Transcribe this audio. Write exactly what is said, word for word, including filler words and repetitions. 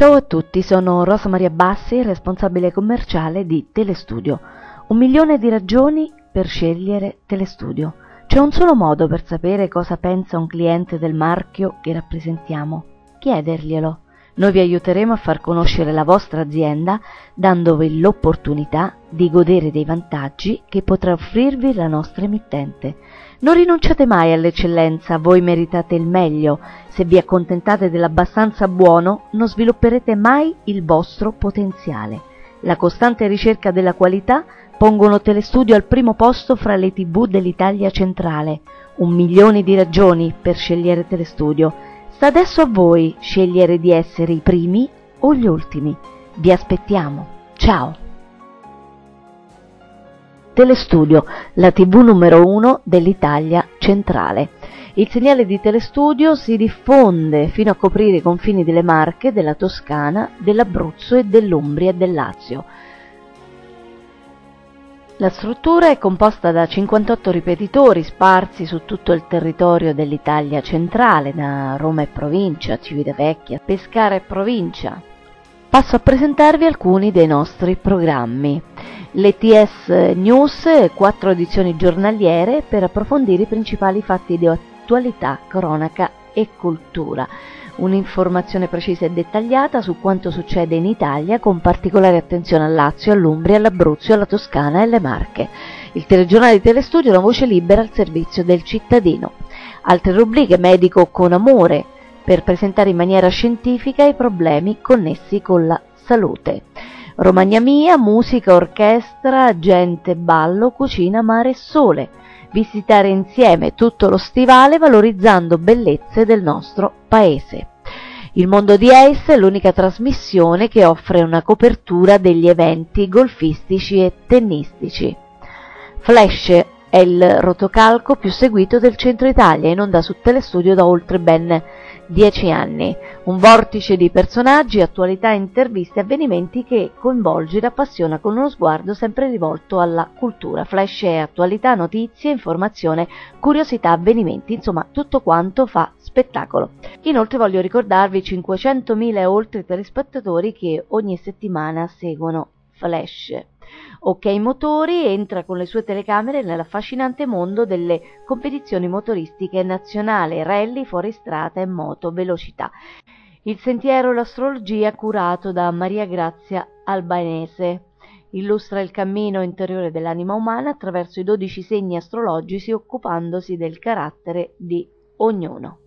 Ciao a tutti, sono Rosa Maria Bassi, responsabile commerciale di Telestudio. Un milione di ragioni per scegliere Telestudio. C'è un solo modo per sapere cosa pensa un cliente del marchio che rappresentiamo: chiederglielo. Noi vi aiuteremo a far conoscere la vostra azienda dandovi l'opportunità di godere dei vantaggi che potrà offrirvi la nostra emittente. Non rinunciate mai all'eccellenza, voi meritate il meglio. Se vi accontentate dell'abbastanza buono, non svilupperete mai il vostro potenziale. La costante ricerca della qualità pongono Telestudio al primo posto fra le tivù dell'Italia centrale. Un milione di ragioni per scegliere Telestudio. Sta adesso a voi scegliere di essere i primi o gli ultimi. Vi aspettiamo. Ciao! Telestudio, la tivù numero uno dell'Italia centrale. Il segnale di Telestudio si diffonde fino a coprire i confini delle Marche, della Toscana, dell'Abruzzo e dell'Umbria e del Lazio. La struttura è composta da cinquantotto ripetitori sparsi su tutto il territorio dell'Italia centrale, da Roma e provincia, Civitavecchia, Pescara e provincia. Passo a presentarvi alcuni dei nostri programmi. L'E T S News, quattro edizioni giornaliere per approfondire i principali fatti di attualità, cronaca e cultura. Un'informazione precisa e dettagliata su quanto succede in Italia, con particolare attenzione al Lazio, all'Umbria, all'Abruzzo, alla Toscana e alle Marche. Il telegiornale di Telestudio è una voce libera al servizio del cittadino. Altre rubriche: Medico con amore, per presentare in maniera scientifica i problemi connessi con la salute. Romagna Mia, musica, orchestra, gente, ballo, cucina, mare e sole. Visitare insieme tutto lo stivale valorizzando bellezze del nostro paese. Il mondo di Ace è l'unica trasmissione che offre una copertura degli eventi golfistici e tennistici. Flash è il rotocalco più seguito del centro Italia, in onda su Telestudio da oltre ben dieci anni. Un vortice di personaggi, attualità, interviste e avvenimenti che coinvolge ed appassiona con uno sguardo sempre rivolto alla cultura. Flash è attualità, notizie, informazione, curiosità, avvenimenti, insomma tutto quanto fa spettacolo. Inoltre voglio ricordarvi cinquecentomila e oltre telespettatori che ogni settimana seguono Flash. Ok Motori entra con le sue telecamere nell'affascinante mondo delle competizioni motoristiche nazionali, rally, fuoristrada e moto velocità. Il sentiero e l'astrologia, curato da Maria Grazia Albanese, illustra il cammino interiore dell'anima umana attraverso i dodici segni astrologici, occupandosi del carattere di ognuno.